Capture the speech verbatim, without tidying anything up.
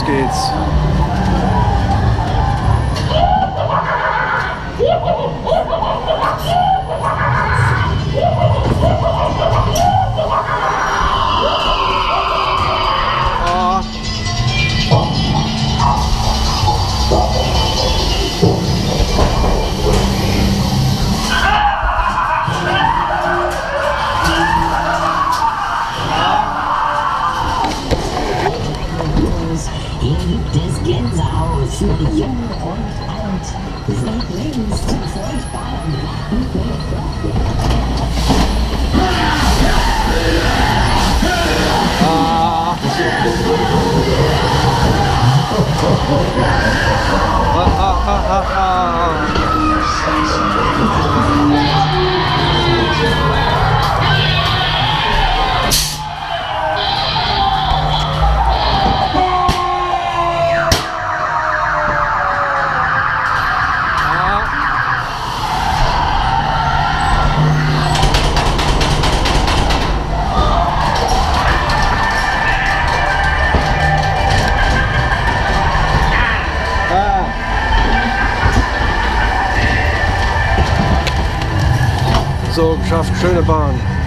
geht's. Hier gibt es Gänsehaut für Jung und Alt. Seid längst zum furchtbaren Ah. Ah, ah, ah, ah, ah. So, geschafft, schöne Bahn.